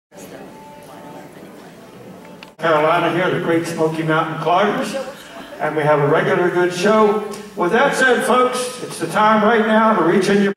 Carolina here, the Great Smoky Mountain Climbers, and we have a regular good show. With that said, folks, it's the time right now to reach in your...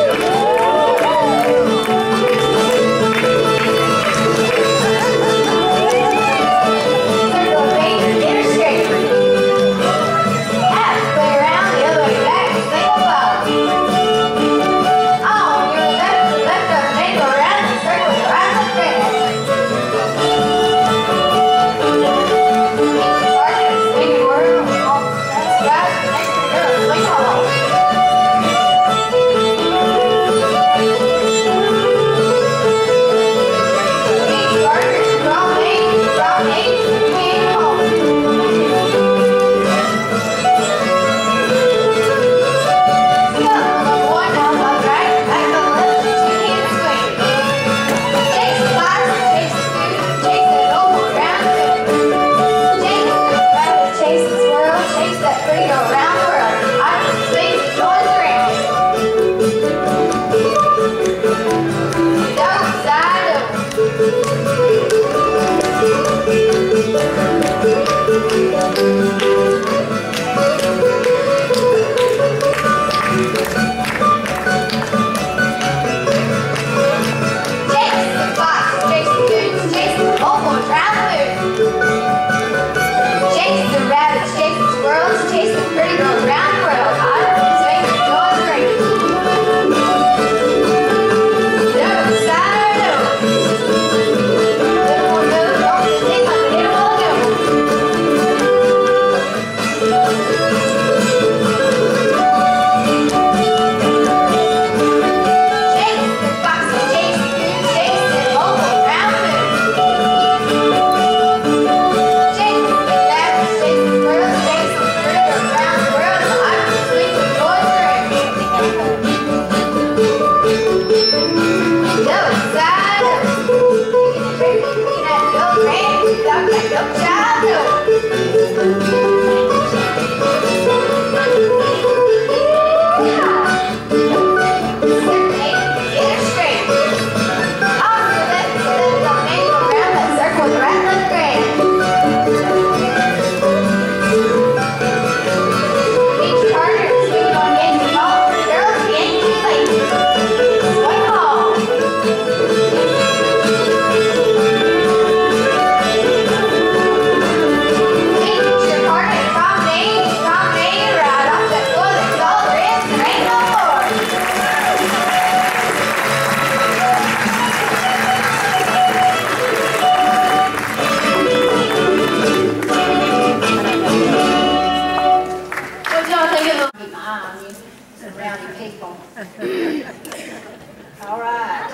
All right.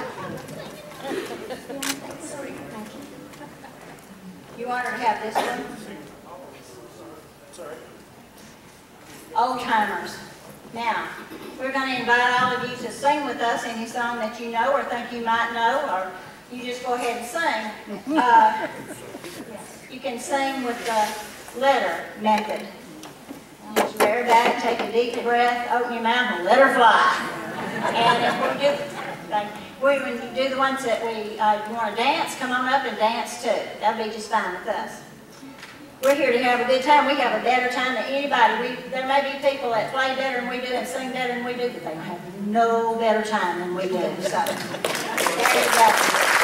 You want her to have this one? Sorry. Old timers. Now, we're going to invite all of you to sing with us any song that you know or think you might know, or you just go ahead and sing. You can sing with the letter method. Just bear back, take a deep breath, open your mouth, and let her fly. And when you do the ones that we want to dance, come on up and dance too. That'll be just fine with us. We're here to have a good time. We have a better time than anybody. There may be people that play better than we do and sing better than we do, but they have no better time than we do. So, there you go.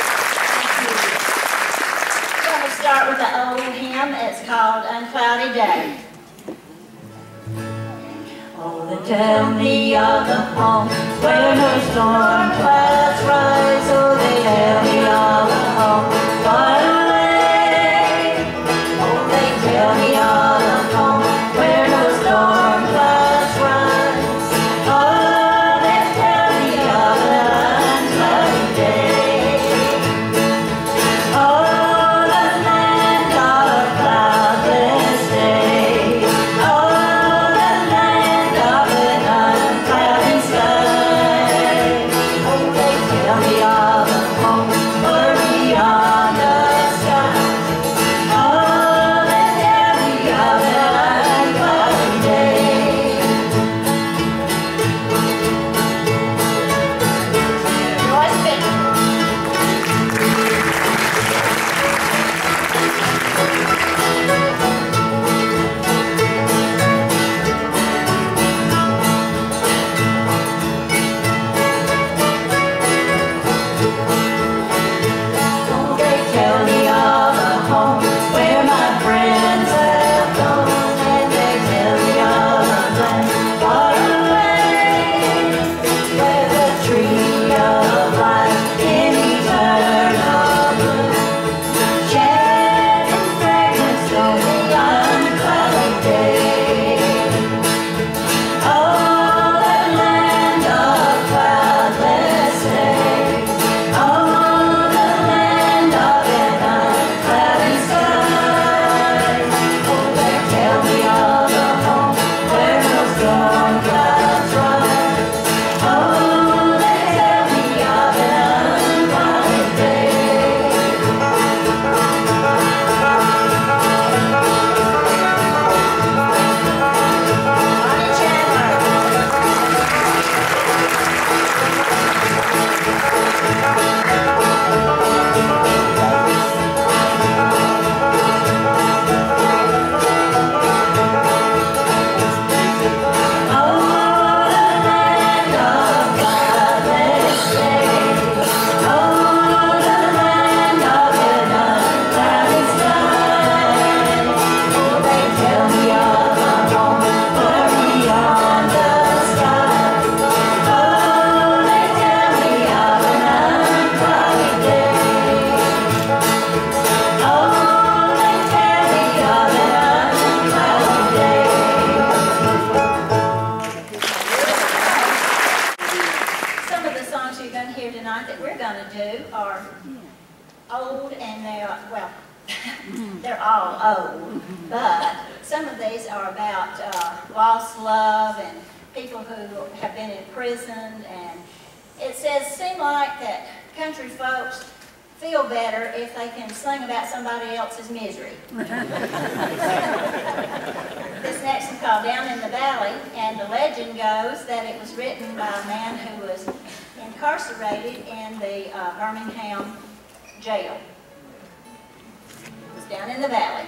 We're going to start with an old hymn. It's called Uncloudy Day. Oh, they tell me of the home where no storm clouds rise. Oh, they tell me of the home far away. Oh, they tell me of the home where no storm clouds rise. Oh, they tell me of the uncloudy day. Oh, the land of a cloudless day. Oh, uncloudy sky. Oh, they tell me of a home old and well, they're all old, but some of these are about lost love and people who have been imprisoned, and it says, seem like that country folks feel better if they can sing about somebody else's misery. This next is called Down in the Valley, and the legend goes that it was written by a man who was incarcerated in the Birmingham jail. It was Down in the Valley.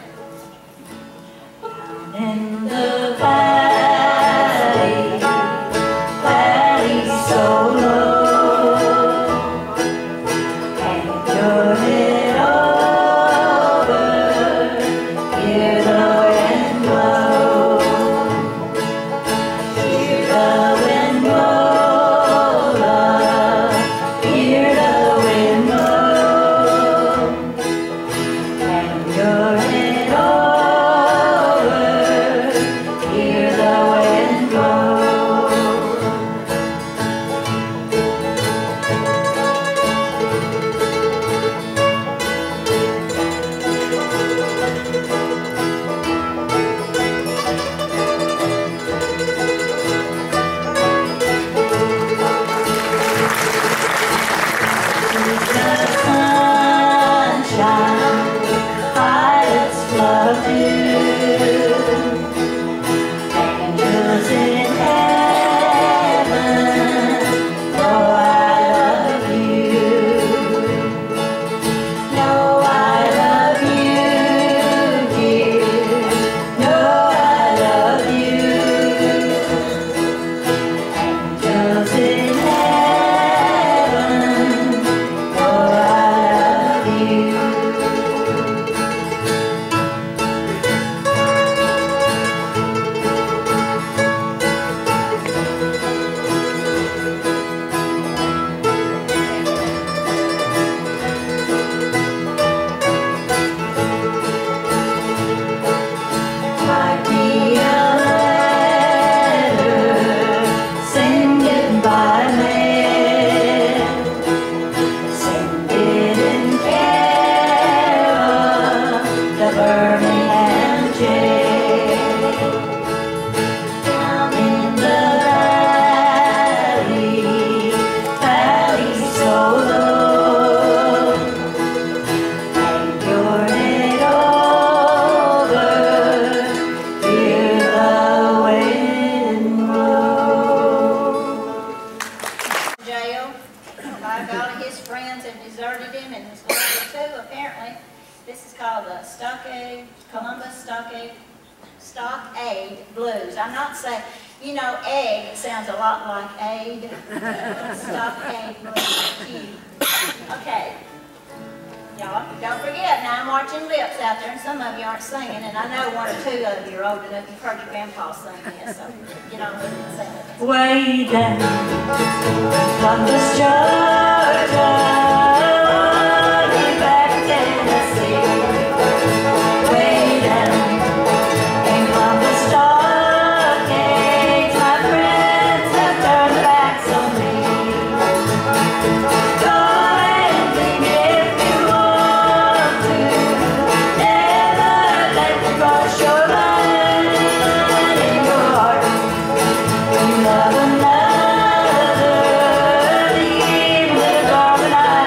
Down in the valley, valley so low, and you're it over, hear the wind blow, hear the wind blow, love, hear the wind blow, and you're it over, hear the wind blow. Stockade Blues. I'm not saying, you know, egg sounds a lot like aid. Stockade Blues. Cute. Okay. Y'all, don't forget, now I'm watching lips out there, and some of you aren't singing, and I know one or two of you are old enough. You've heard your grandpa sing this, so get on with it and sing it. Way down Columbus, Georgia, back Tennessee. Way down in Columbus, Stockade, my friends have turned their backs on me. Go and sing if you want to. Never let me cross your line in your heart. You love another, even with a carbonite.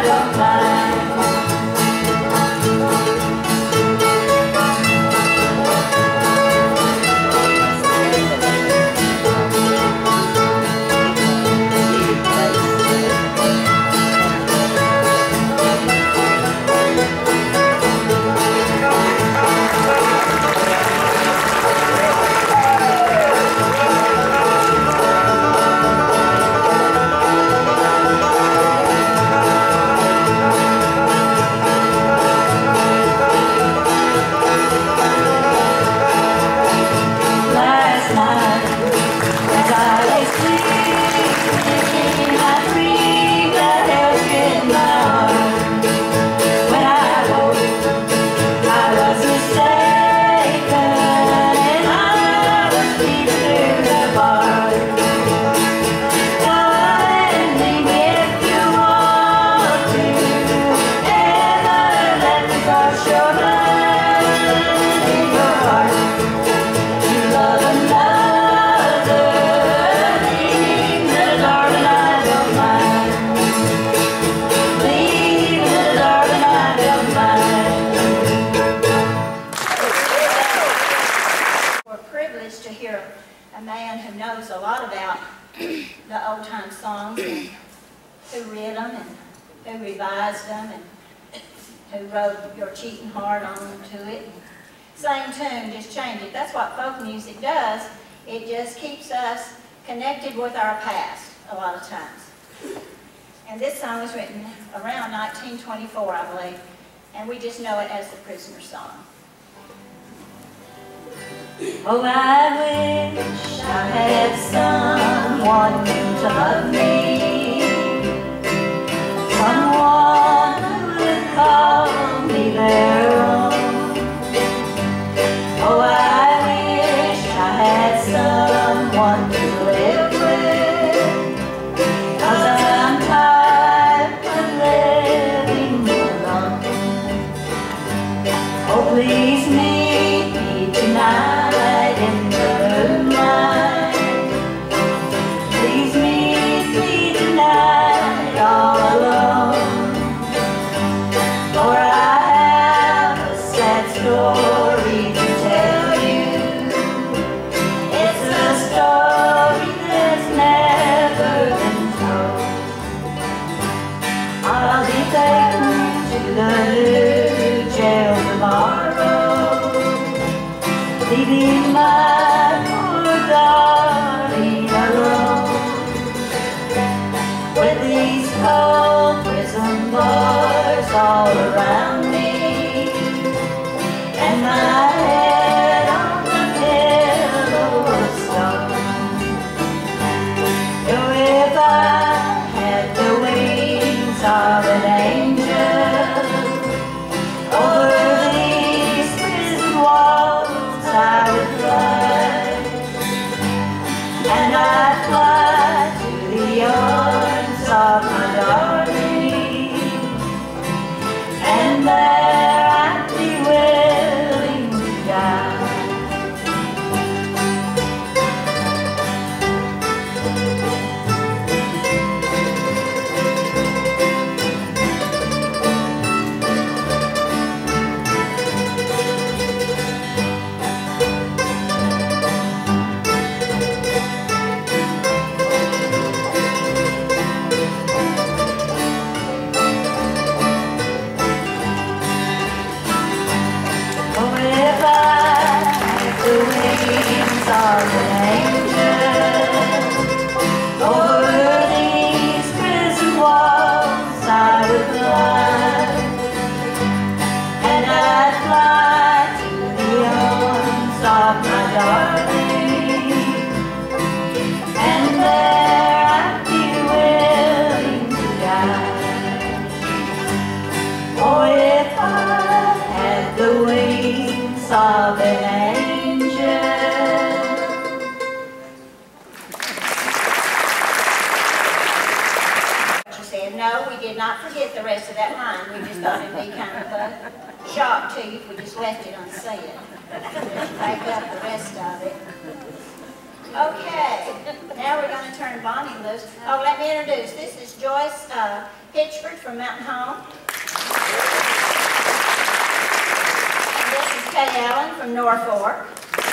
a man who knows a lot about the old-time songs, and who wrote them, and who revised them, and who wrote Your Cheating Heart onto it. Same tune, just change it. That's what folk music does. It just keeps us connected with our past a lot of times. And this song was written around 1924, I believe, and we just know it as the Prisoner Song. Oh, I wish I had someone to love me, someone who would call me their own. Oh, I wish I had someone to live with, 'cause I'm tired of living alone. Oh, please meet me tonight in the moonlight. Please meet me tonight all alone. For I have a sad story to tell you. It's a story that's never been told. I'll be taken to the new jail tomorrow, leaving my poor darling alone, with these cold prison bars all around me, and my head on the pillow of stone. Oh, if I had the wings of an angel, over these prison walls I would fly, and I'd fly to the arms of my darling, and there I'd be willing to die. Oh, if I had the wings of an angel, over these prison walls I would fly, and I'd fly to the arms of my darling, and there I'd be willing to die. Oh, if I had the wings of an angel. She said, no, we did not forget the rest of that line. We just thought it'd be kind of a shock to you if we just left it unsaid. Back up the rest of it. Okay, now we're going to turn Bonnie loose. Oh, let me introduce. This is Joyce Pitchford from Mountain Home. And this is Kay Allen from Norfolk.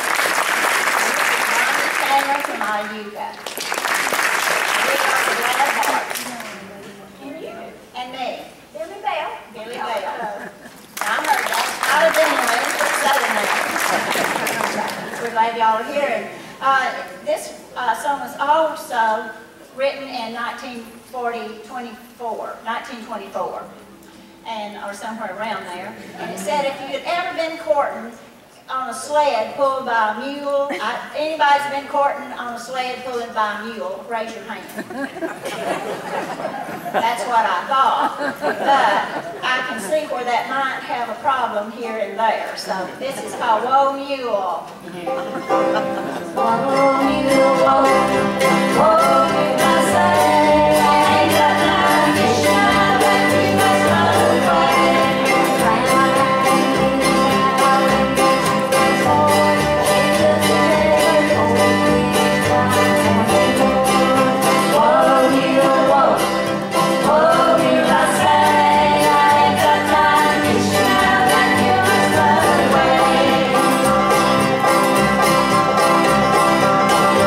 Bonnie Taylor from Iuka. We are the Glad Hearts. And you? And me. Billy Bell. Billy Bell. I heard that. Out of England, Southern. We're glad y'all are here. This song was also written in 1924, and or somewhere around there. And it said if you had ever been courting on a sled pulled by a mule, anybody's been courting on a sled pulled by a mule, raise your hand. That's what I thought. But I can see where that might have a problem here and there. So this is called Whoa Mule. Whoa, mule, whoa, whoa, you must say, I ain't got time to shine, but you must run away. Whoa, mule, whoa, whoa, you must say, I ain't got time to shine, but you must run away.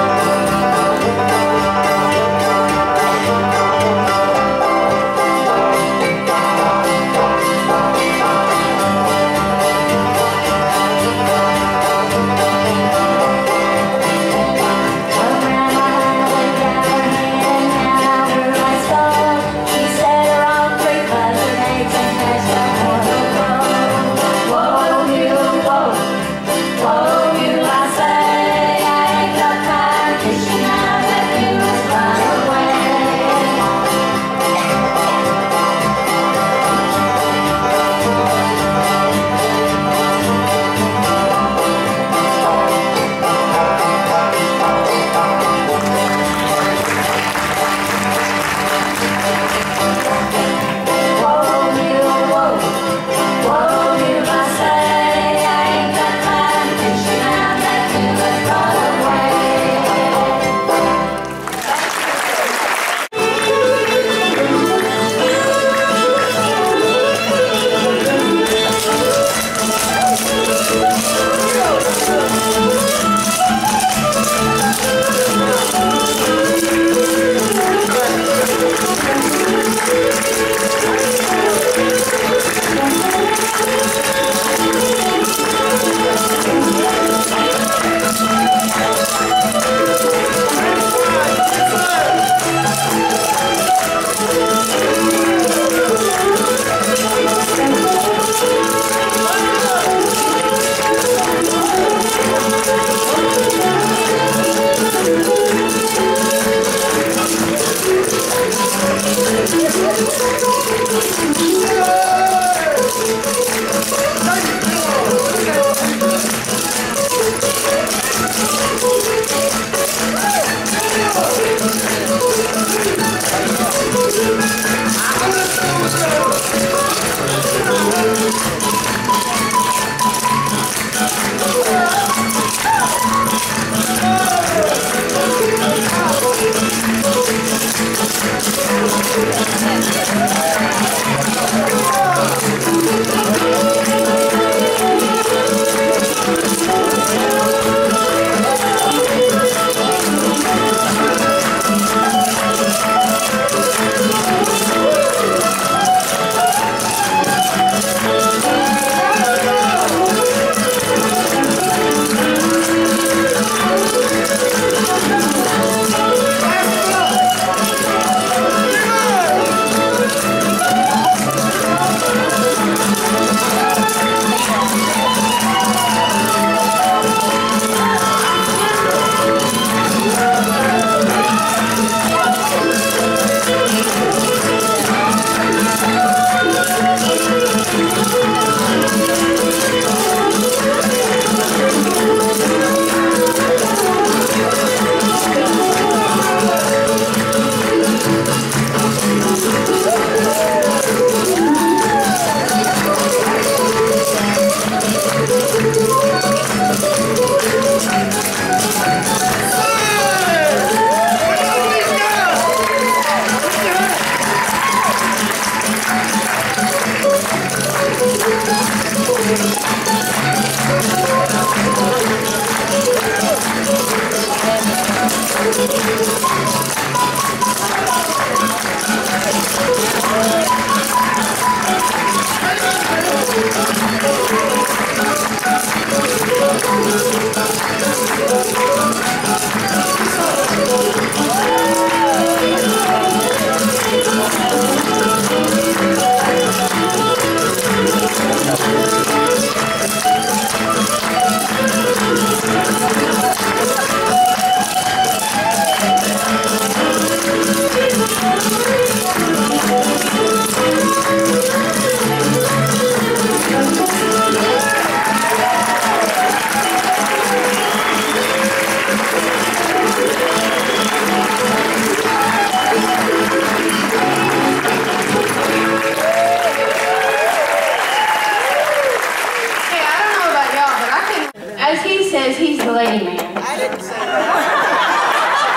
As he says, he's the lady man. I didn't say that.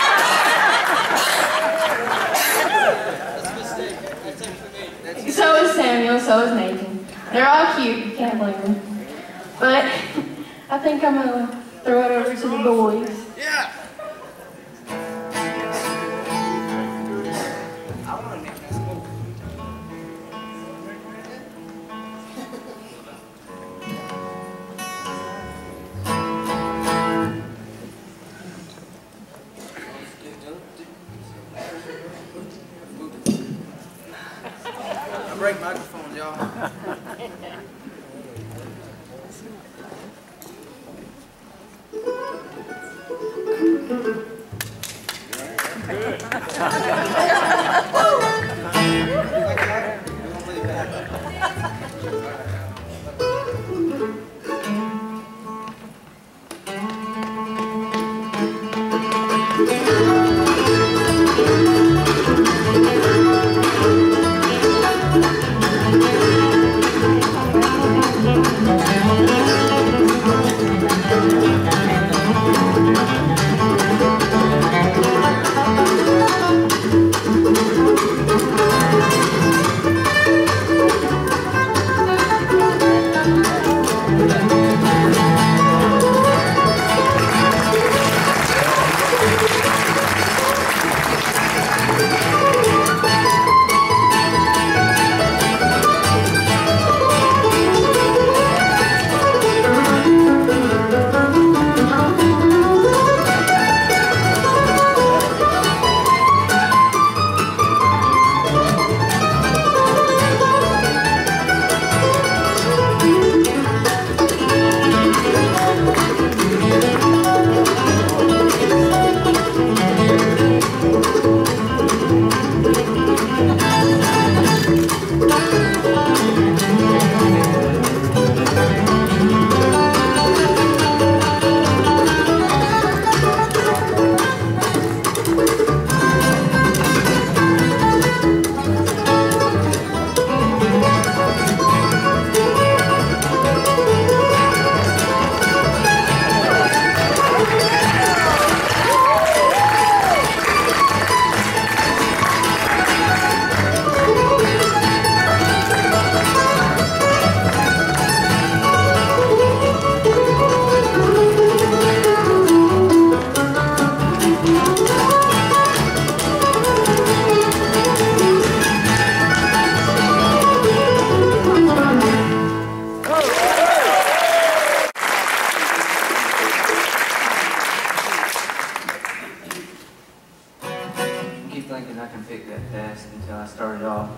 So is Samuel, so is Nathan. They're all cute, you can't blame them. But I think I'm gonna throw it over to the boys. Yeah. Break microphones, y'all. Thinking I can pick that fast until I started off.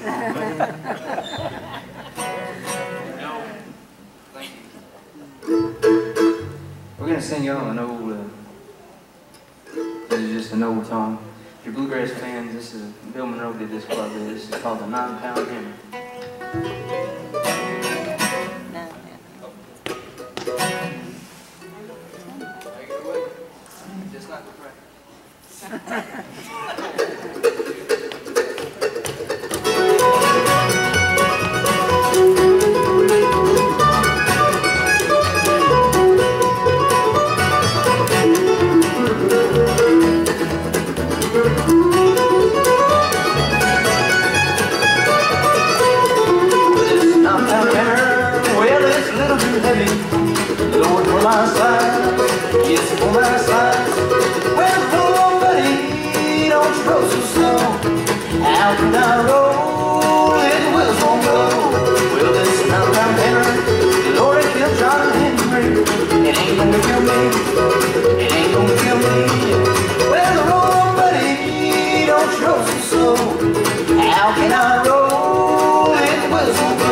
Thank you. We're gonna sing y'all an old. This is just an old song. If you're bluegrass fans, this is Bill Monroe did this quite a bit. This is called the 9-Pound Hammer. Just like the practice. This glass lines. Well, roll on, buddy, don't you roll so slow. How can I roll if the wheels won't go? Well, this mountain hammer, the Lord had killed John Henry. It ain't gonna kill me, it ain't gonna kill me. Well, roll on, buddy, don't you roll so slow. How can I roll if the wheels won't go?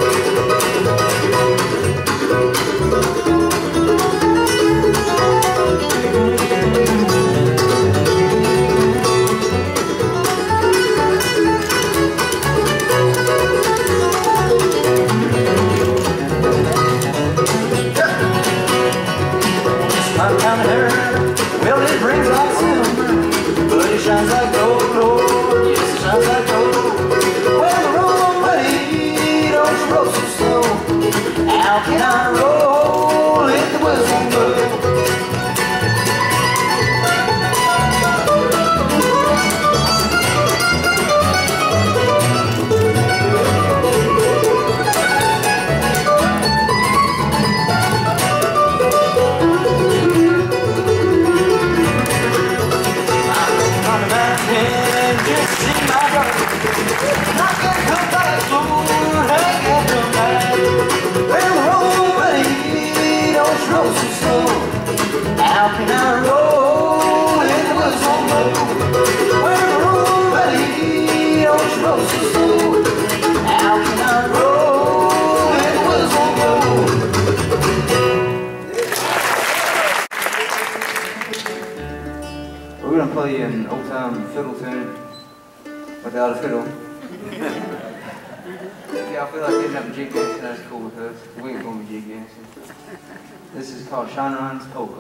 Well, it brings like silver, but it shines like gold, Lord. Yes, it shines like gold. Well, roll on, buddy, don't you roll so slow. How can I roll if the wheels won't go? How can I roll if the wheels won't go? Well, roll, buddy, don't you roll so slow. How can I roll if the wheels won't go? We're gonna play an old-time fiddle tune without a fiddle. If y'all feel like getting up and jig dancing, that's cool with us. We ain't gonna be jig dancing. This is called Shine On's Polka.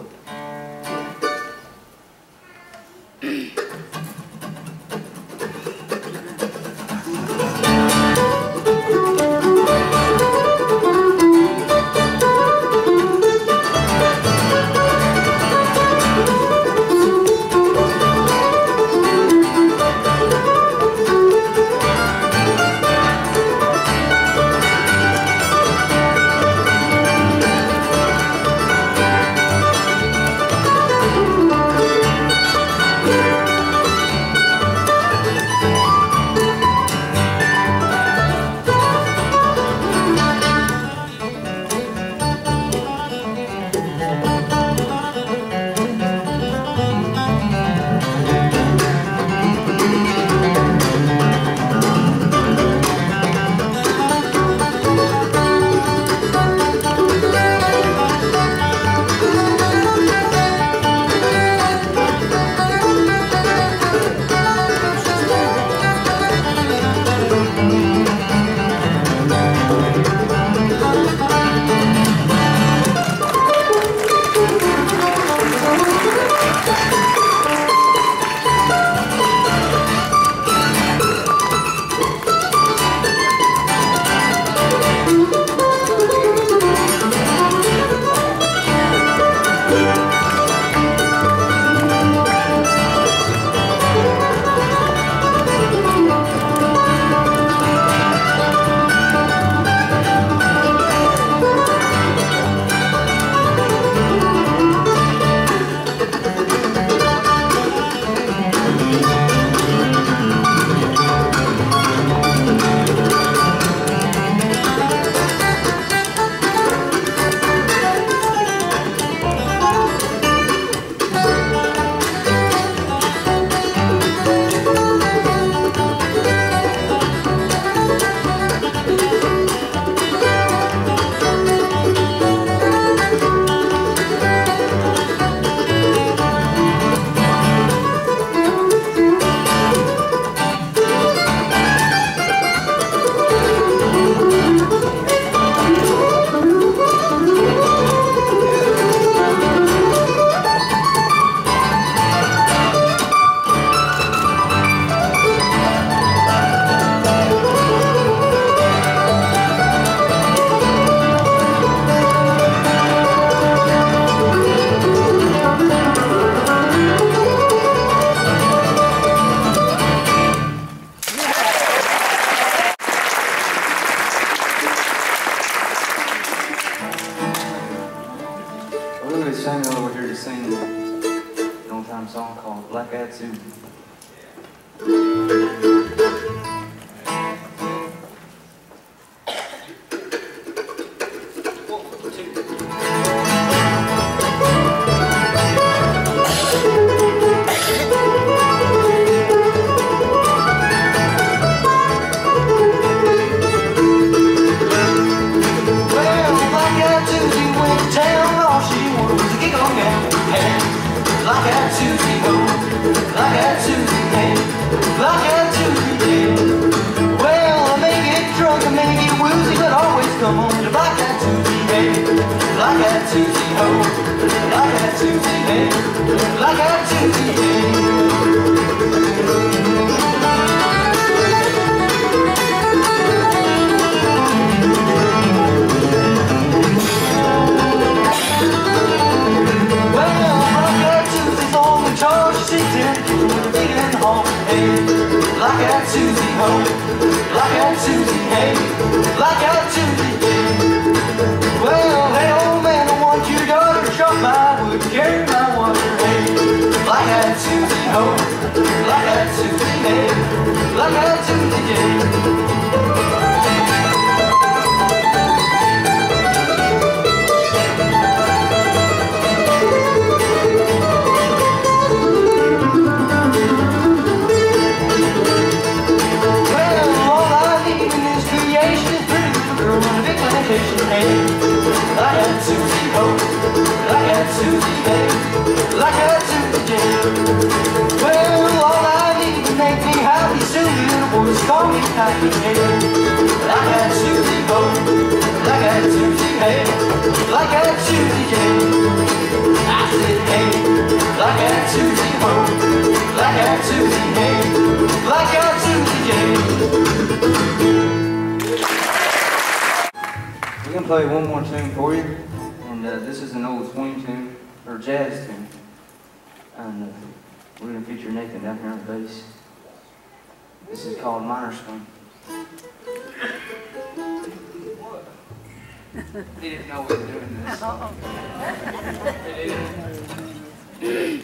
Samuel over here to sing an old-time song called Black-Eyed Susie. We're going to play one more tune for you, and this is an old swing tune, or jazz tune, and we're going to feature Nathan down here on the bass. This is called Minor Swing. He didn't know we were doing this.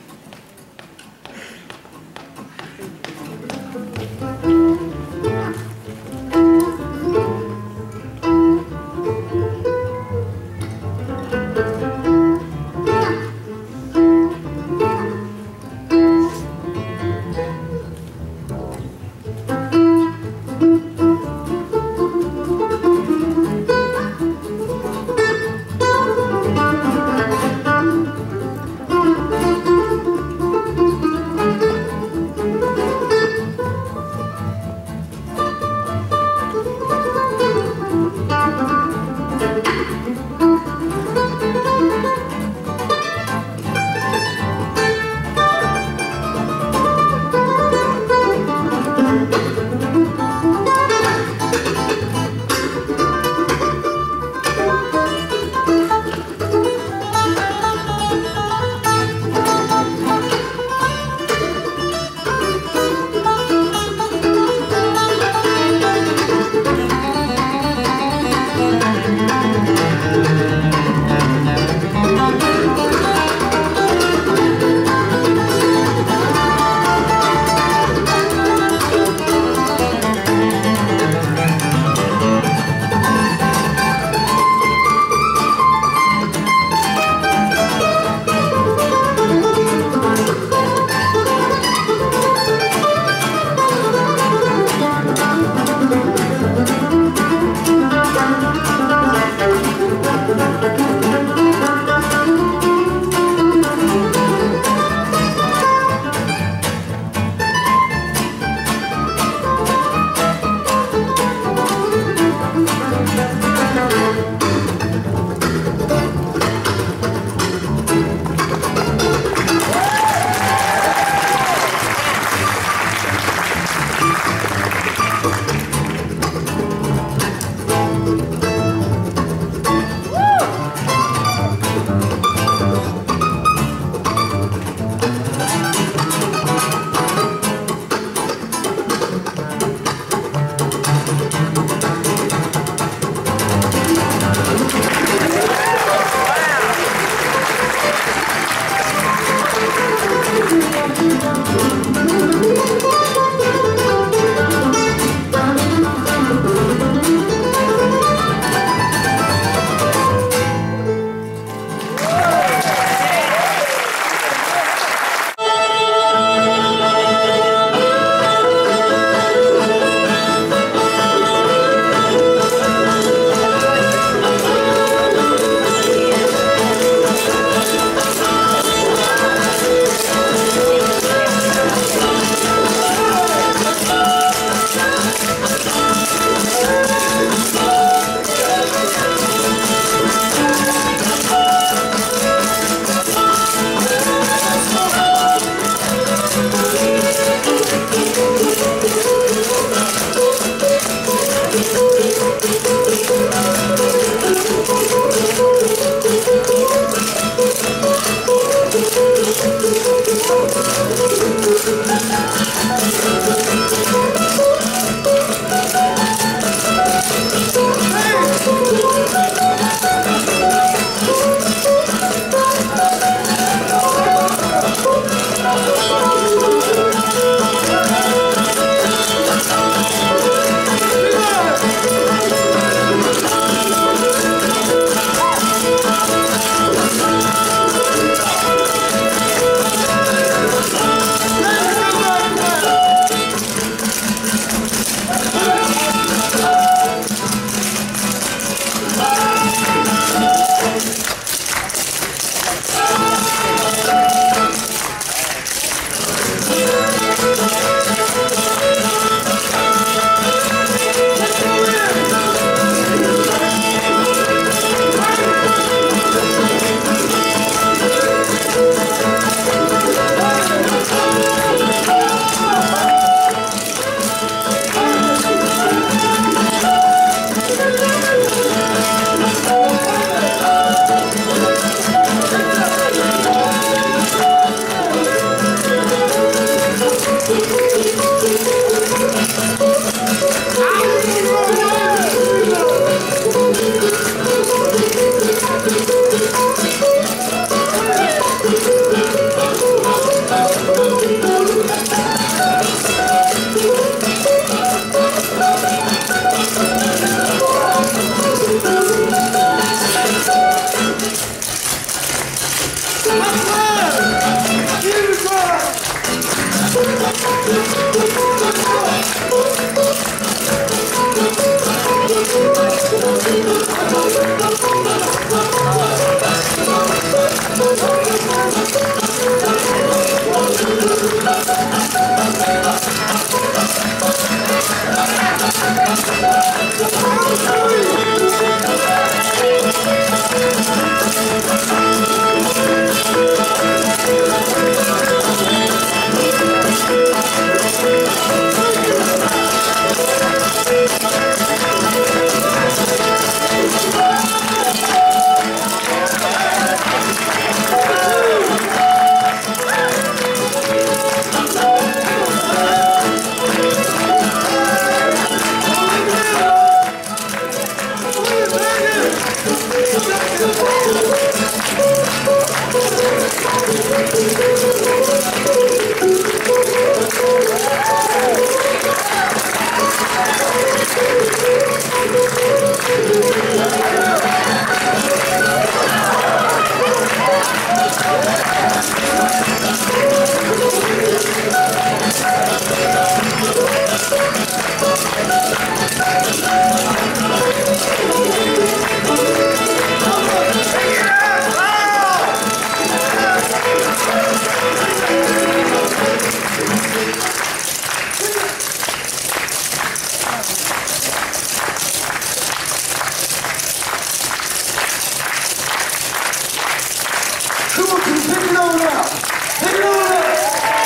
Come on, can you pick it on out? Pick it on out.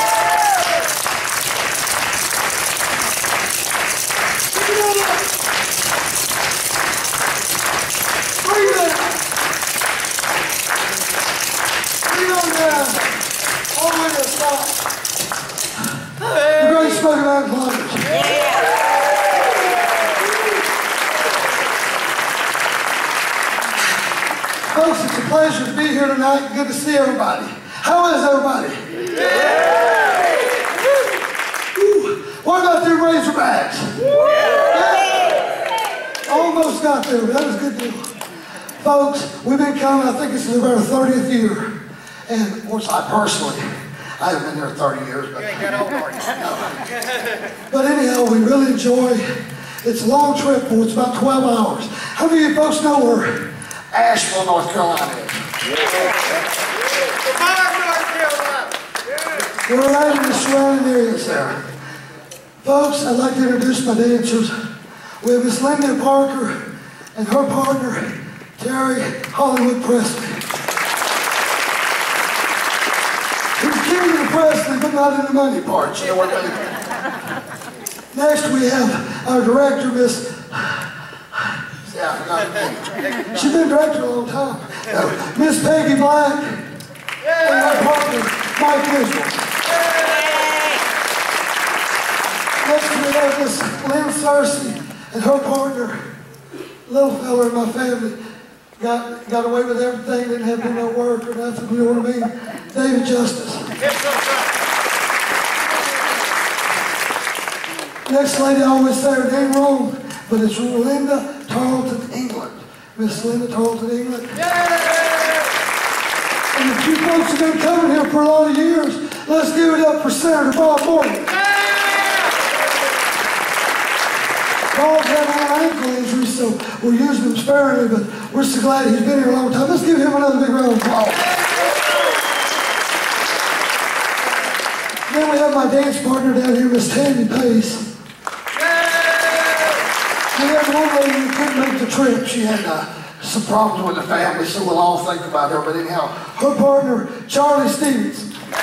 Pick it on out. Bring it out. Bring it on down. All the way to the top. The Great Smoky Mountain Climbers. Folks, it's a pleasure to be here tonight. Good to see everybody. How is everybody? Woo. What about them Razorbacks? Almost got there, but that was a good deal. Folks, we've been coming, I think this is about our 30th year. And of course, I haven't been there 30 years, but but anyhow, we really enjoy. It's a long trip, it's about 12 hours. How many of you folks know where Asheville, North Carolina is? We're right in the surrounding areas there. Folks, I'd like to introduce my dancers. We have Miss Linda Parker and her partner, Terry Hollywood Presley. He's king of the Presley, but not in the money part. You know what I mean? Next, we have our director, Miss... Yeah, I forgot her name. She's been director a long time. Miss Peggy Black and my partner, Mike Visual. Next we have Miss Lynn Searcy and her partner, little fella in my family, got away with everything, didn't have to do no work or nothing, you know what I mean? David Justice. Next lady, I always say her name wrong, but it's Linda Tarleton, England. Miss Linda Tarleton, England. And a few folks have been coming here for a lot of years. Let's give it up for Senator Bob Morgan. Bob's had an ankle injury, so we're using him sparingly, but we're so glad he's been here a long time. Let's give him another big round of applause. Then we have my dance partner down here, Miss Tammy Pace. We had one lady who couldn't make the trip. She had some problems with the family, so we'll all think about her. But anyhow, her partner, Charlie Stevens.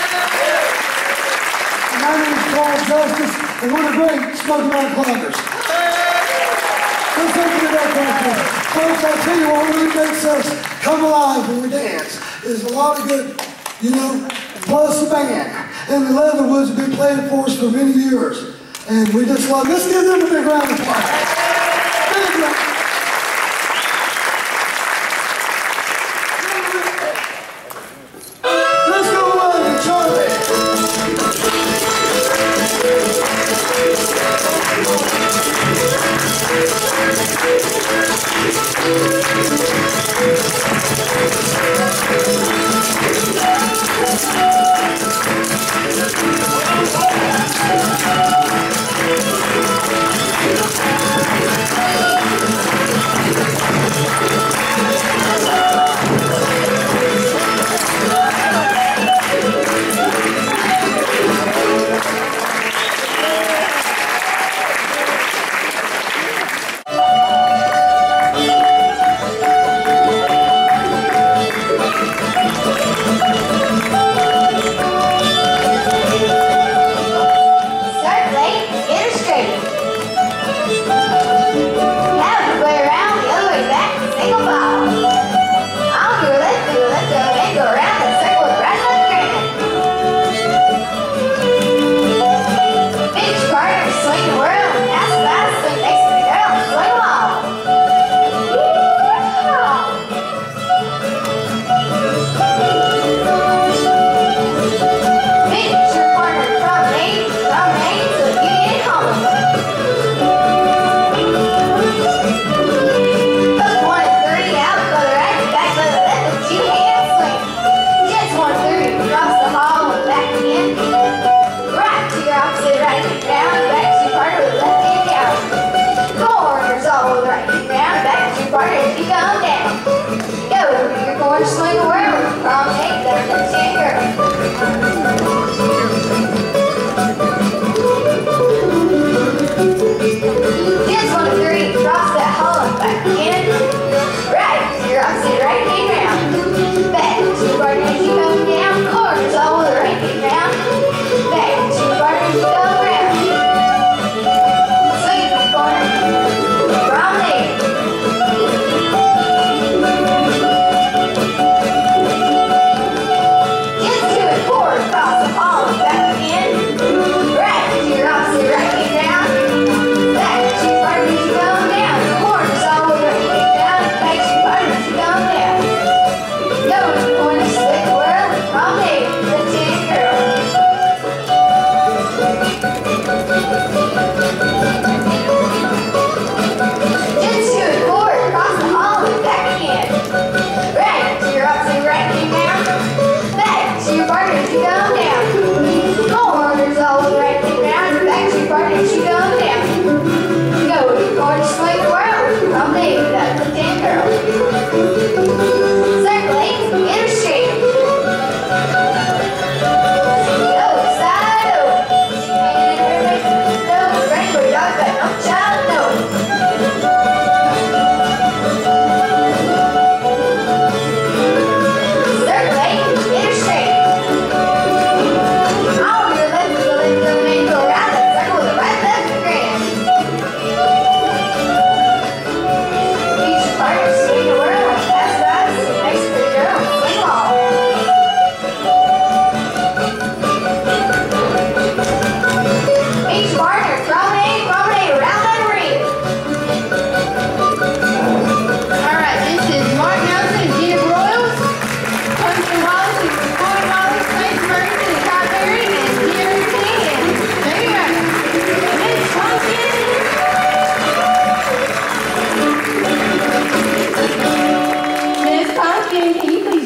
And my name is Paul Justice, and we're the great Smoky Mountain Climbers. Let's take it up right there. Folks, I'll tell you what really makes us come alive when we dance is a lot of good, plus the band. And the Leatherwoods have been playing for us for many years. And we just love it. Let's give them a big round of applause. Let's go away, Charlie.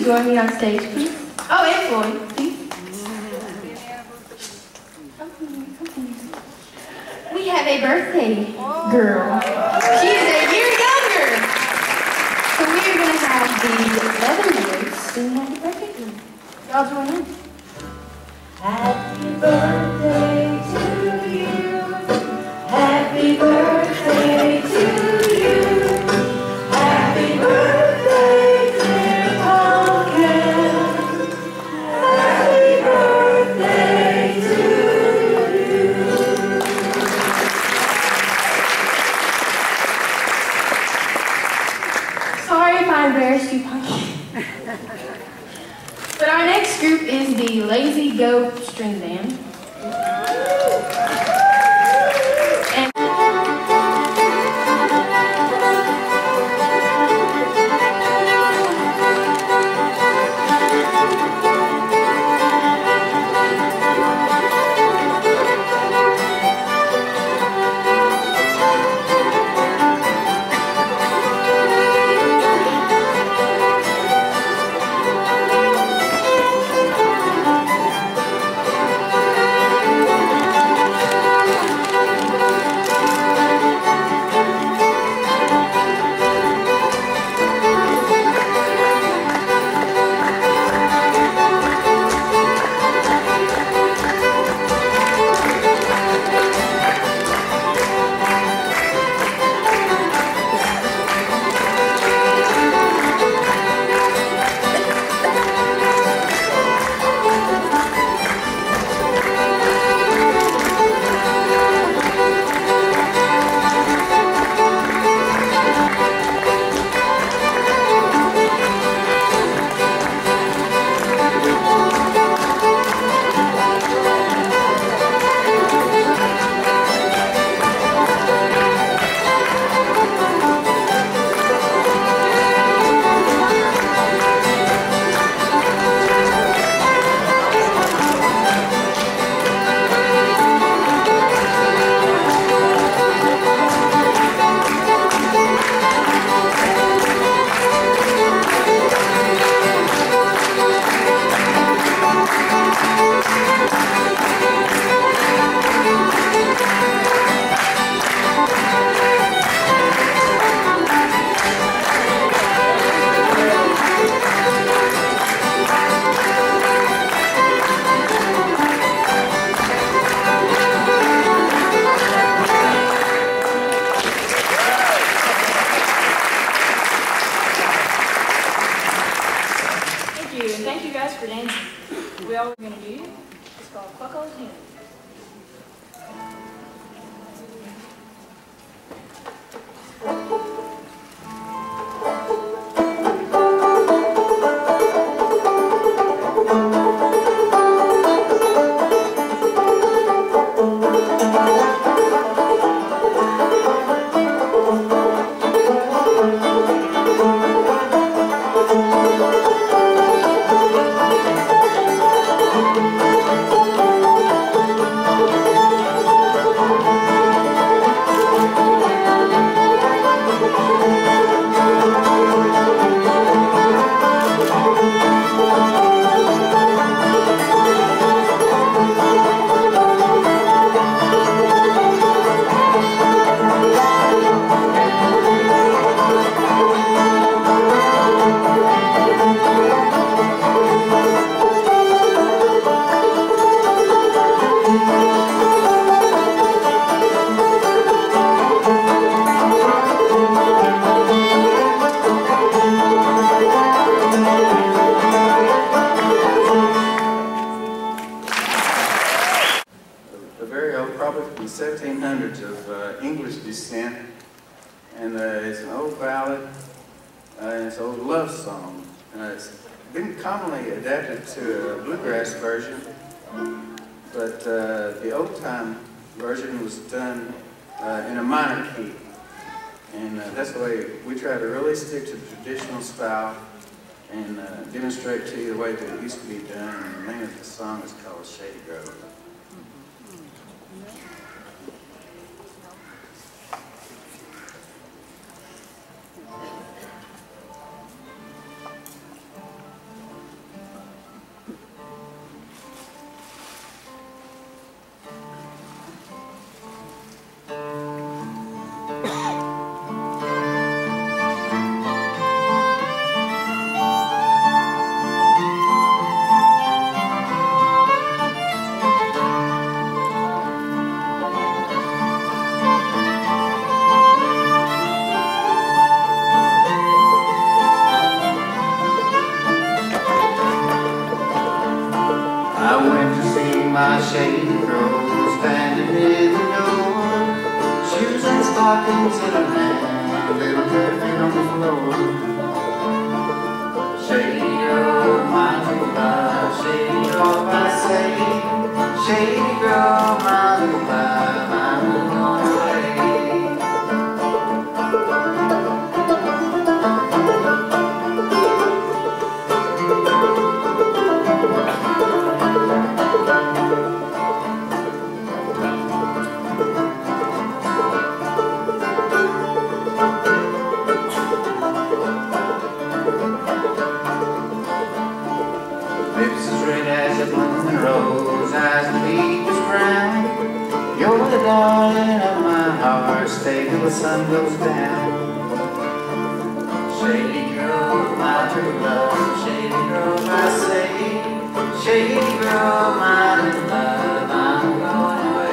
join me on stage, please? Oh, and Floyd, please. We have a birthday girl. She is a year younger. So we are going to have the Leatherwoods sing happy birthday to her. Y'all join in. Happy birthday to you. Happy birthday to you. Happy birthday, dear Pumpkin. Happy birthday to you. Sorry if I embarrassed you, Pumpkin. But our next group is the Lazy Goat String Band. And thank you guys for dancing. All we're going to do is called Buckle's Hand. Probably from the 1700s of English descent, and it's an old ballad, and it's an old love song. It's been commonly adapted to a bluegrass version, but the old-time version was done in a minor key, and that's the way we try to really stick to the traditional style and demonstrate to you the way that it used to be done. And the name of the song is called Shady Grove. my shady girl standing in the door. Shoes and stockings in her hand, little bare feet on the floor. Shady girl, my true love, shady girl, I say. Shady girl, my true love, I'm on the way. Lips as red as a blooming rose, eyes and feet as brown. You're the darling of my heart, stay till the sun goes down. Shady girl, my true love, shady girl, I say. Shady girl, my true love, I'm going away.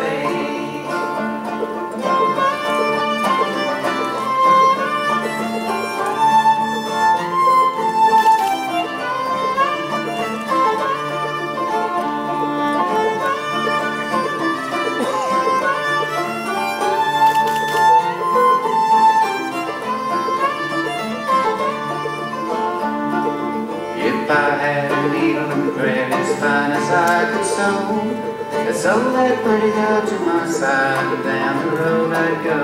If I had a needle and thread as fine as I could sew, I'd sew that pretty girl to my side, and down the road I'd go.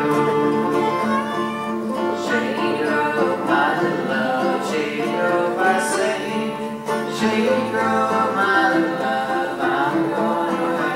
Shady girl, my little love, shady girl, I say. Shady girl, my little love, I'm going away.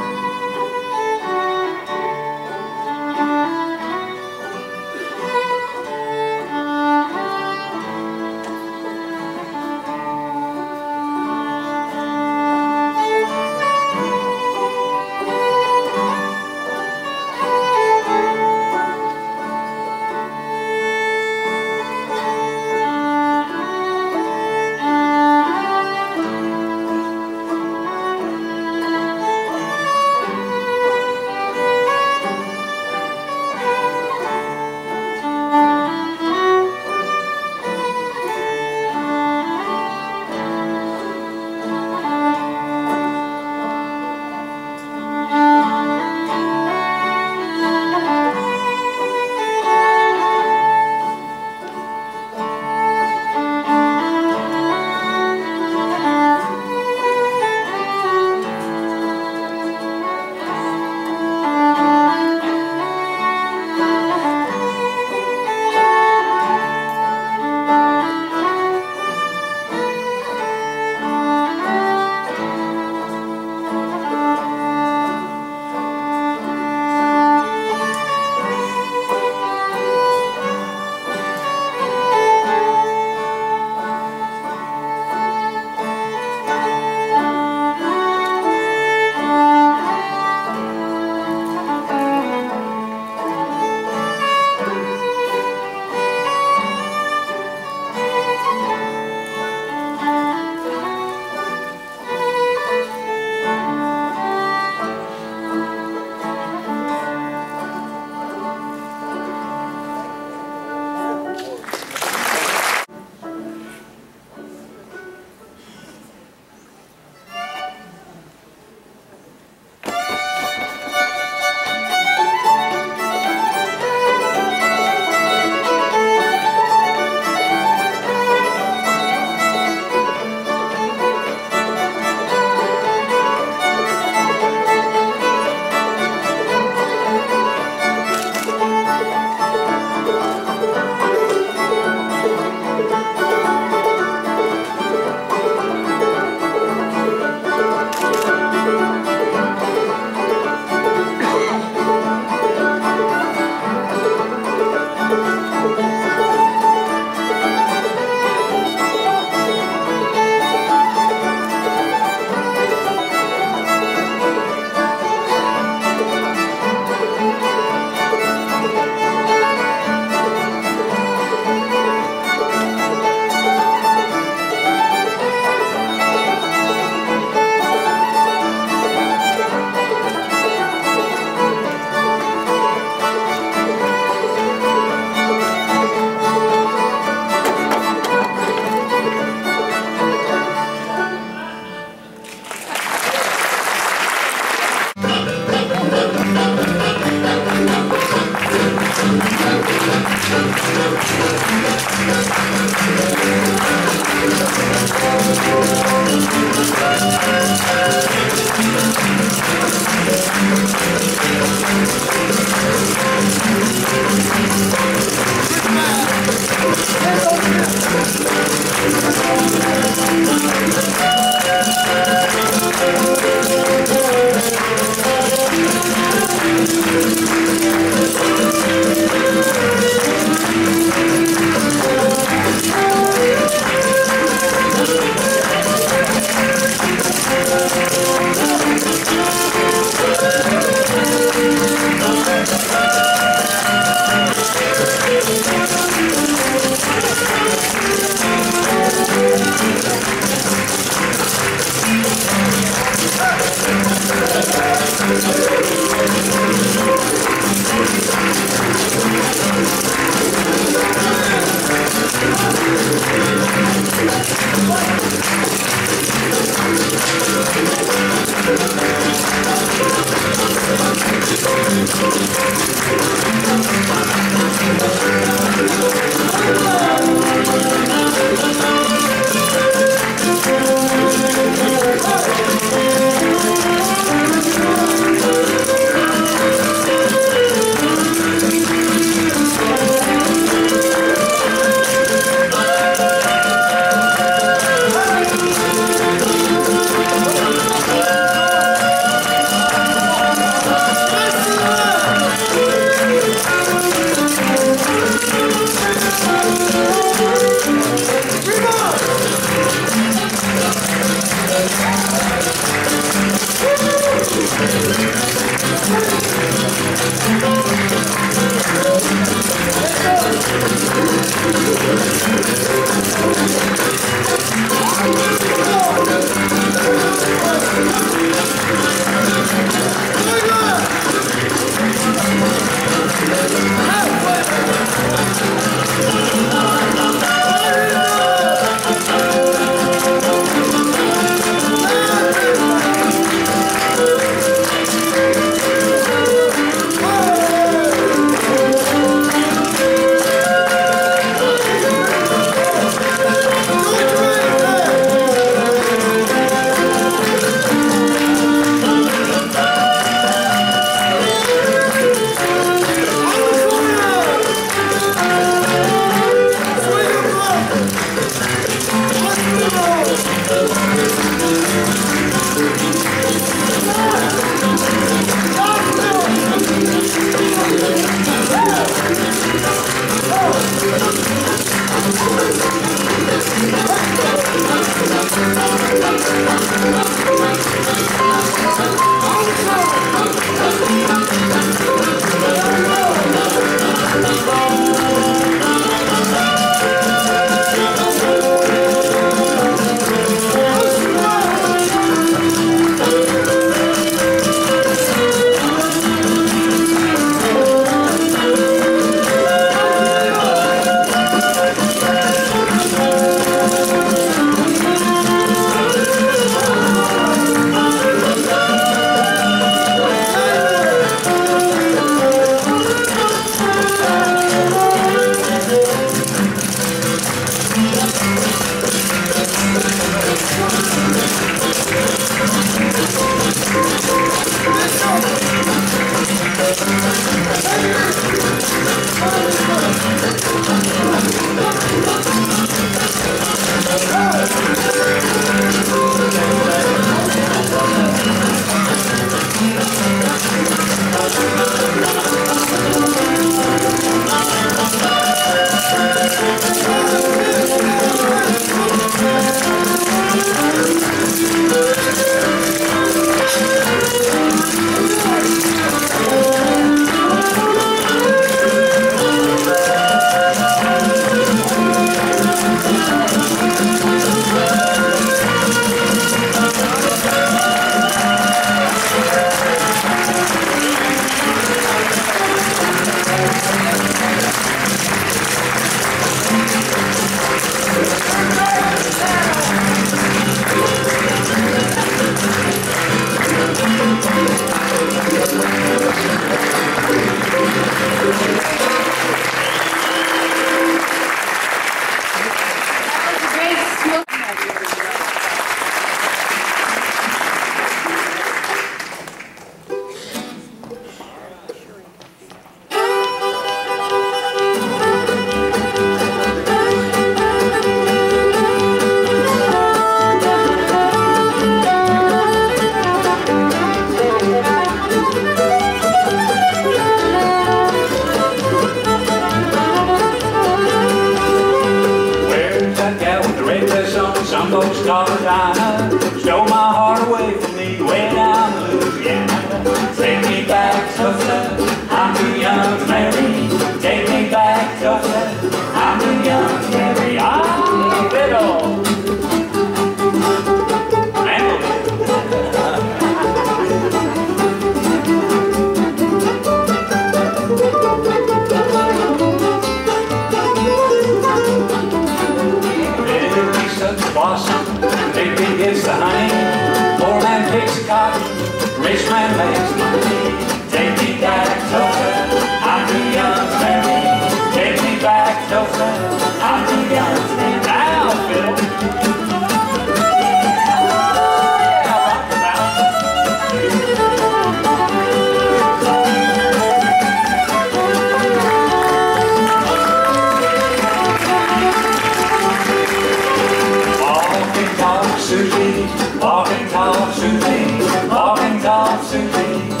Walk and talk, Susie, walk and talk, Susie.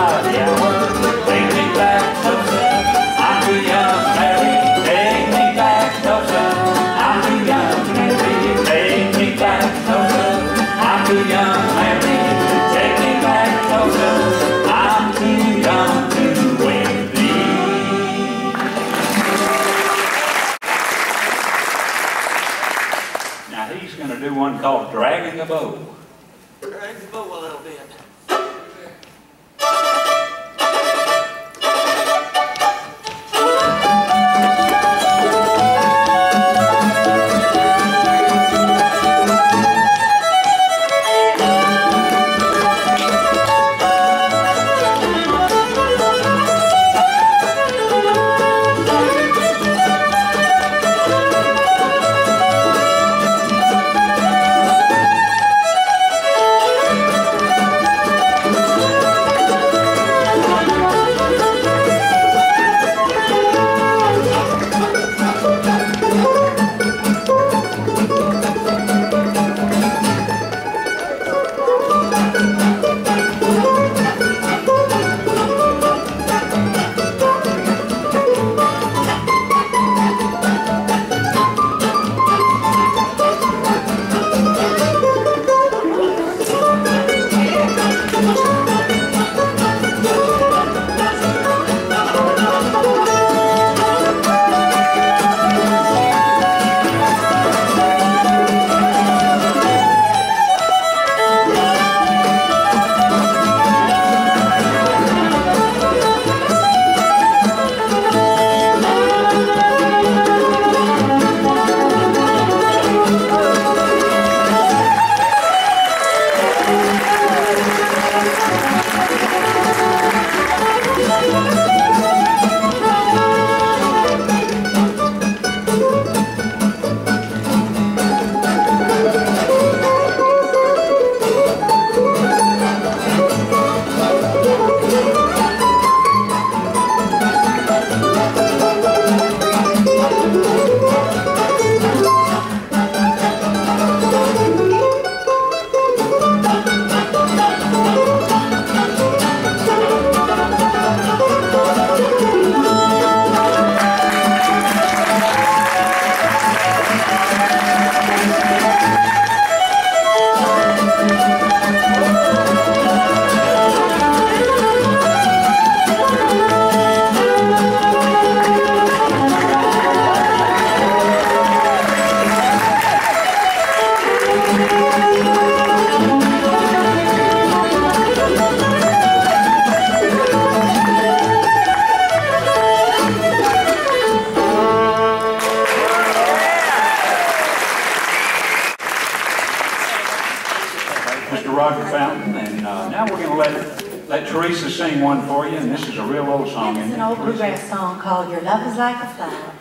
by the hour. Take me back so soon, I'm too young, Mary. Take me back so soon, I'm too young, Mary. Take me back so soon, I'm too young, Mary. Take me back so soon, I'm too young to wait thee. Now he's going to do one called Dragging the Bow. Drag the bow a little bit. Mr. Roger Fountain, and now we're going to let Teresa sing one for you, and this is a real old song. It's an old bluegrass song called Your Love Is Like a Flower.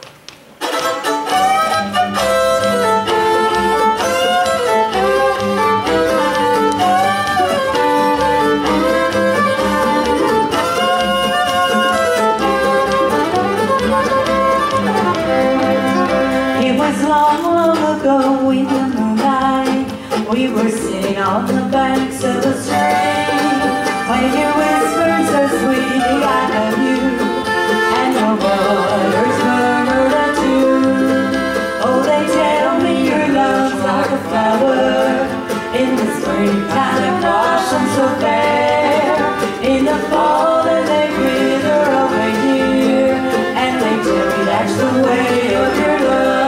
It was long, long ago in the moonlight. We were sitting on the banks of a stream when you whispered so sweetly, I love you, and the waters murmured a tune. Oh, they tell me your love's like a flower in the springtime it blossoms so fair. In the fall and they wither away here, and they tell me that's the way of your love.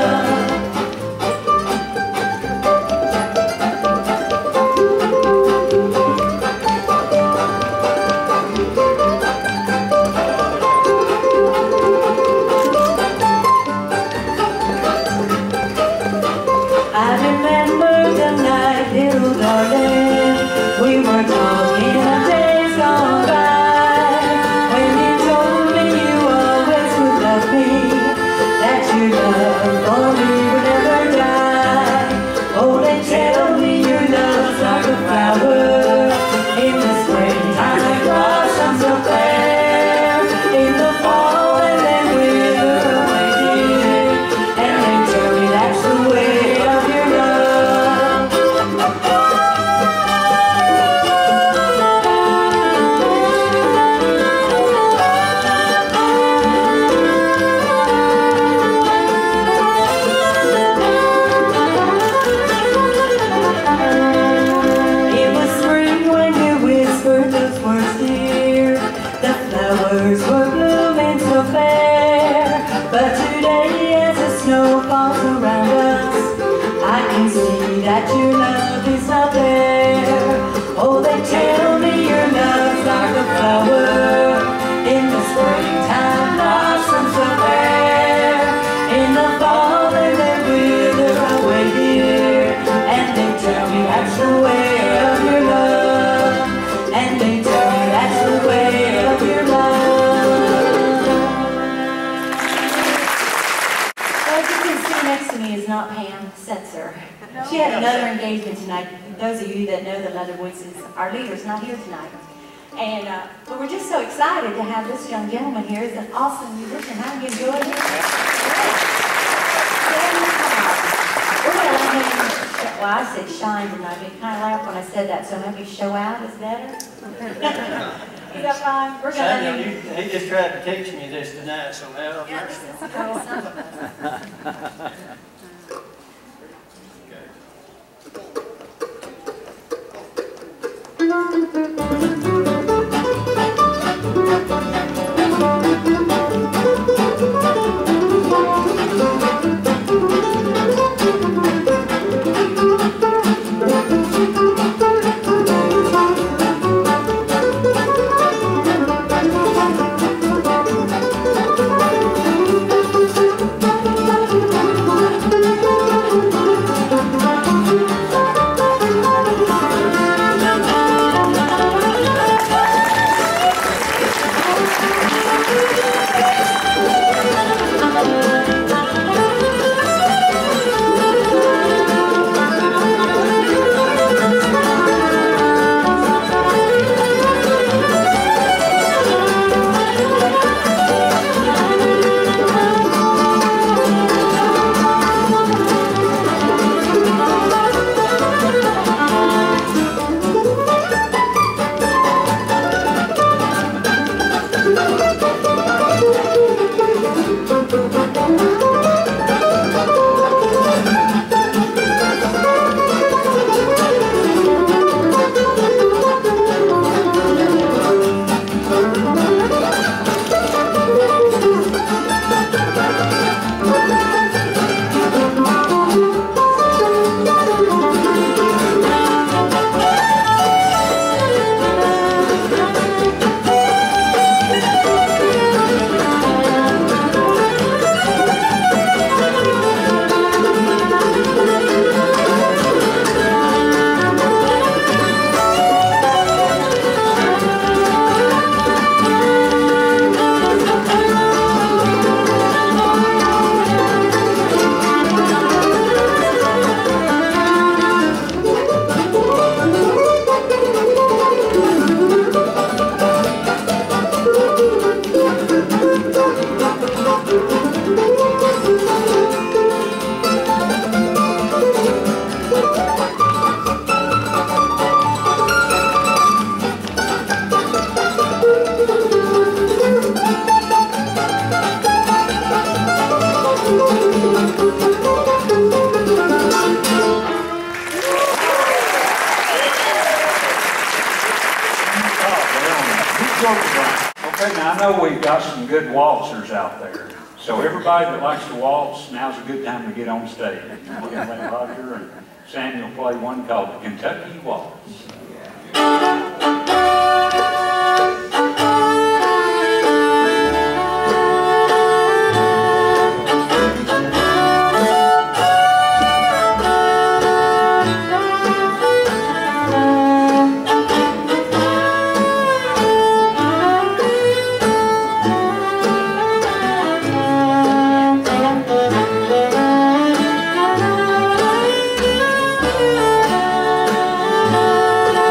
engagement tonight. Those of you that know the Leather Voices, our leader's not here tonight. And but we're just so excited to have this young gentleman here. He's an awesome musician. How you enjoyed it? We're going to let him, well, I said shine tonight, but he kind of laughed when I said that, so maybe show out is better. Is that fine? We're going to let him. He just tried to teach me this tonight, so now I'm Okay, now I know we've got some good waltzers out there. So everybody that likes to waltz, now's a good time to get on stage. We're going to let Roger and Samuel play one called the Kentucky Waltz. Thank you.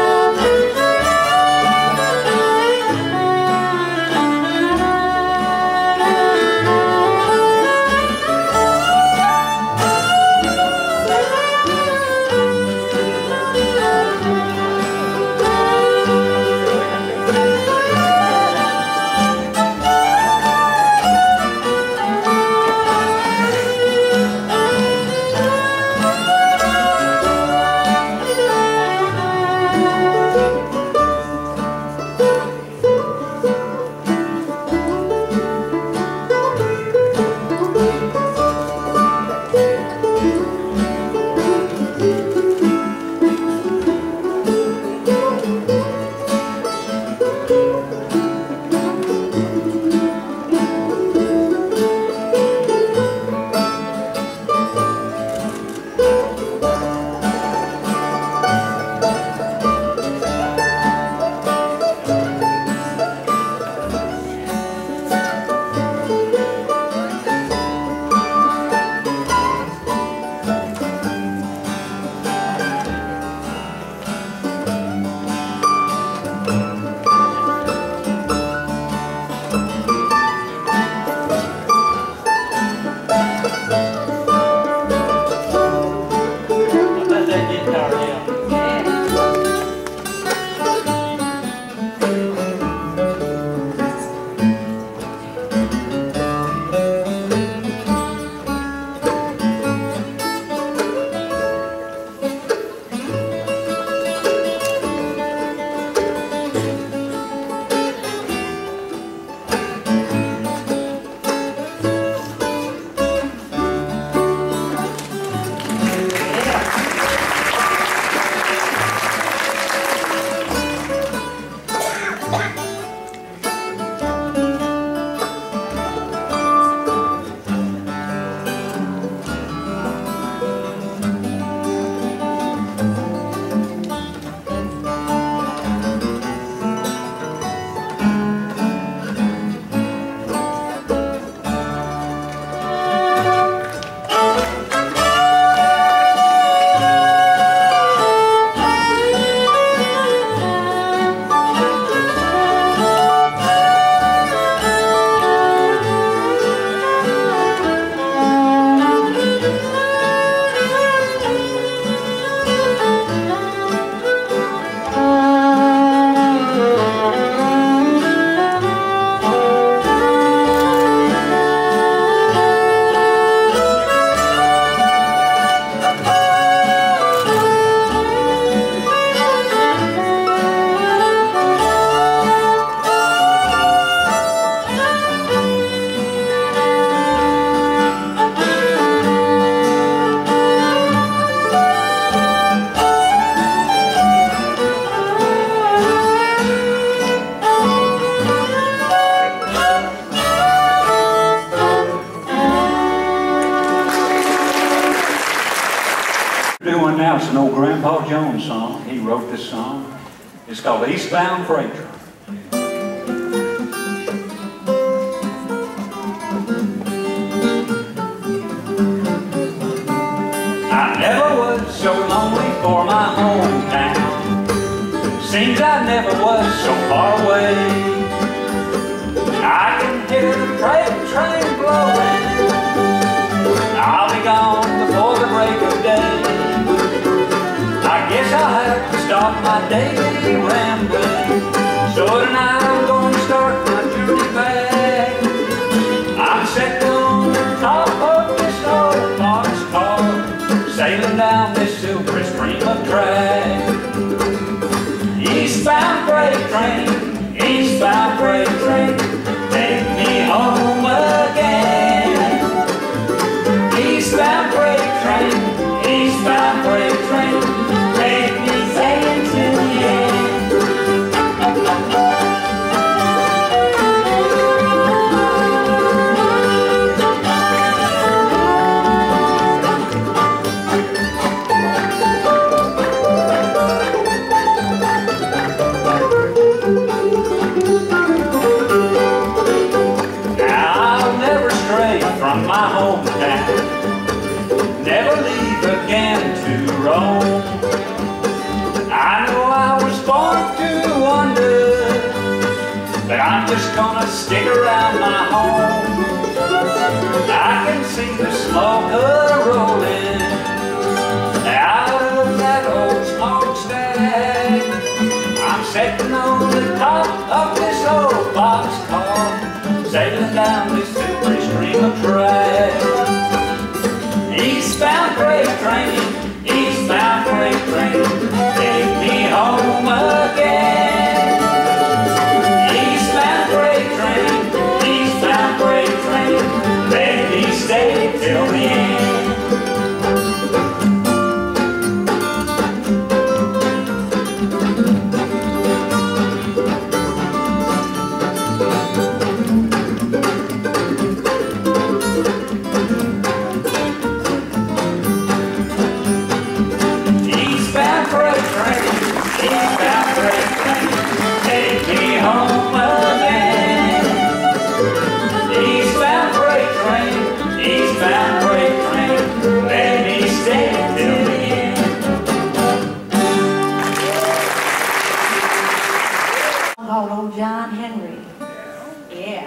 now it's an old Grandpa Jones song. He wrote this song. It's called Eastbound Freight Train. I never was so lonely for my hometown. Seems I never was so far away. I can hear the freight train blowing. I'll be gone before the break of day. I guess I'll have to stop my daily rambling. So tonight I'm going to start my journey back. I'm sitting on the top of this old boxcar, sailing down this silvery stream of track. Eastbound freight train, eastbound freight train, take me home again. Eastbound freight train, eastbound freight train, take me sailing to the end. From my hometown, never leave again to roam. I know I was born to wander, but I'm just gonna stick around my home. I can see the smoke rolling out of that old smokestack. I'm sitting on the top of this old boxcar, sailing down this silvery stream of track. Eastbound freight train, eastbound freight train, take me home again. Eastbound freight train, eastbound freight train, let me stay till the end. Called Old John Henry. Yeah.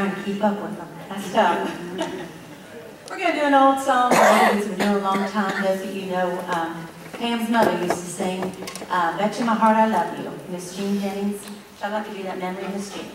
trying to keep up with them. That's tough. We're going to do an old song that we've been doing a long time. Those of you know, Pam's mother used to sing, Bet You My Heart I Love You, Miss Jean Jennings. So I'd like to do that memory of Miss Jean.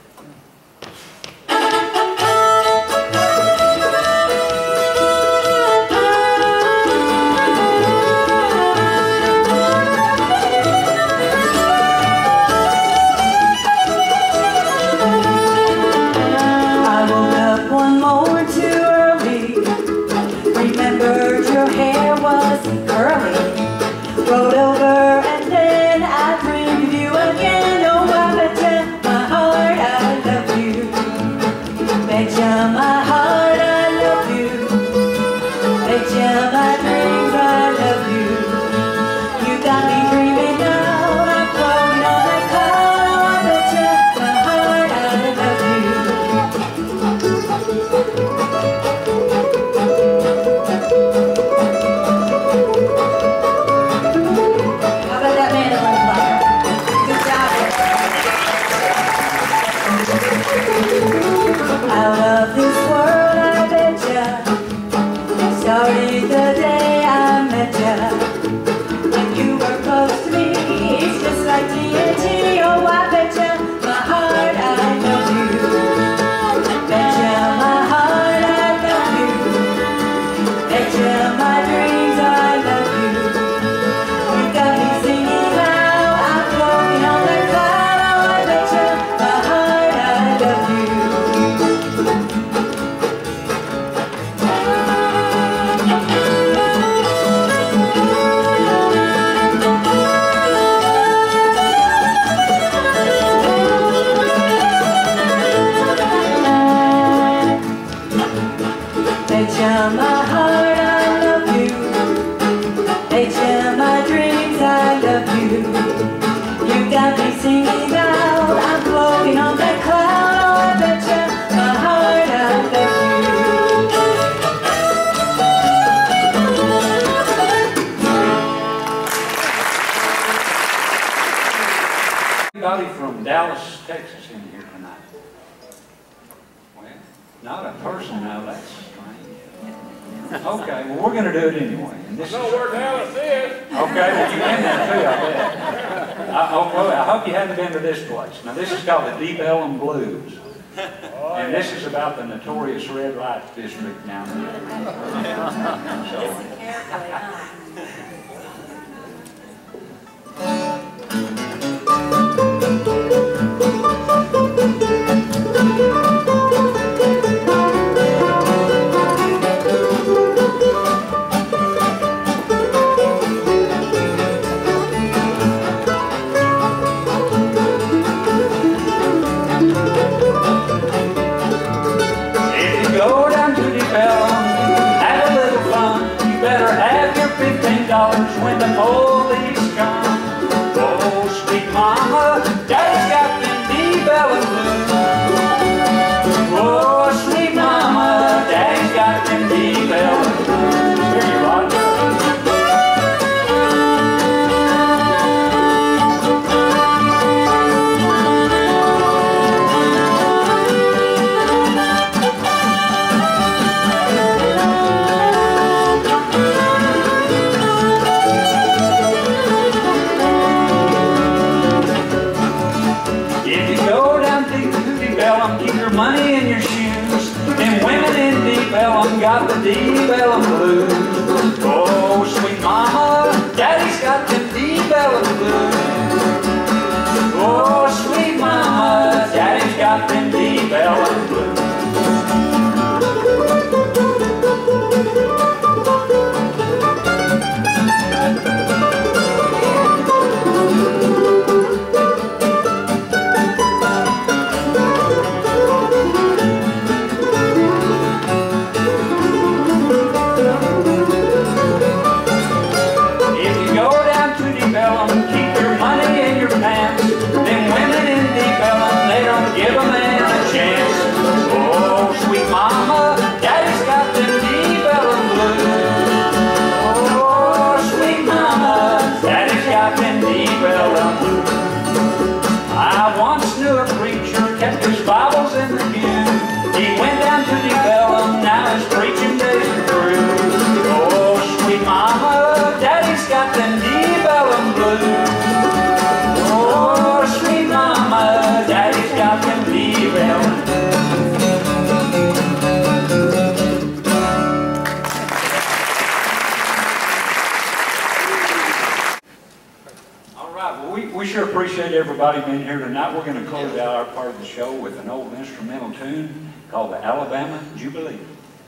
Rolled over and then I dreamed of you again. Oh, I bet you my heart I love you. Bet you my heart I love you. Bet you my dreams I love you. You got me dreaming now. I'm floating on that cloud. Oh, I bet you my heart I love I love this world, I bet ya. Started the day I met ya. When you were close to me, it's just like TNT. Oh, I bet ya my heart I love you. Bet ya my heart I love you. Bet ya my dreams I love you. You got me singing loud, I'm floating on that cloud. Oh, I bet ya my heart I love you. Bet my heart I love you. Bet my dreams I love you. You got me singing loud, I'm floating on that cloud. Oh, I bet my heart I love you. Anybody from Dallas, Texas in here tonight? Well, not a person now, that's strange. Okay, well, we're going to do it anyway. And this know where Dallas is. Okay, well, you've been there too, I bet. I hope you haven't been to this place. Now, this is called the Deep Ellum Blues. And this is about the notorious red light district down there. So, when the police come. Oh, sweet mama, daddy's got them deep Ellum blues. Oh, sweet mama, daddy's got them deep Ellum blues. Here you are. Money in your shoes, and women in Deep Ellum got the Deep Ellum blues. Oh, sweet mama, daddy's got them Deep Ellum blues. Oh, sweet mama, daddy's got them Deep Ellum blues. We sure appreciate everybody being here tonight. We're going to close out our part of the show with an old instrumental tune called the Alabama Jubilee.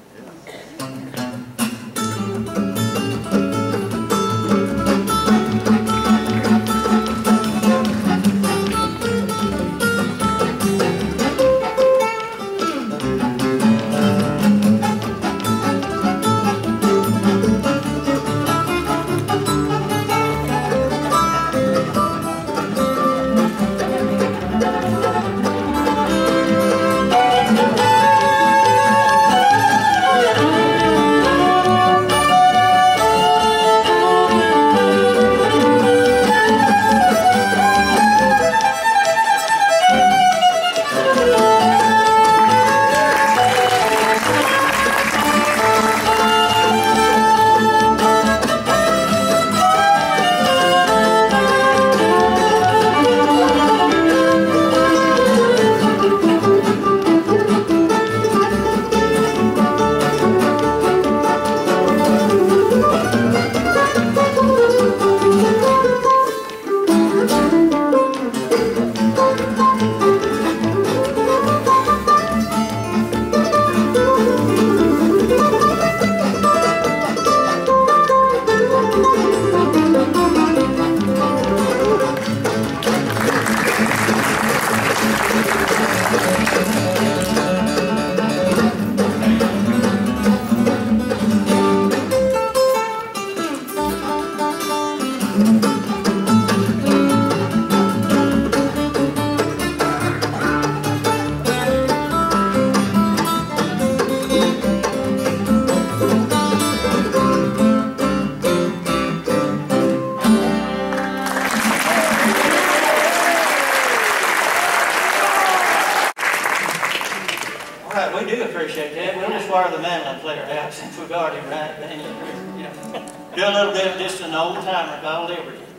We do appreciate that. We'll just wire the mandolin player out since we've already right. Do a little bit of just an old timer called Liberty.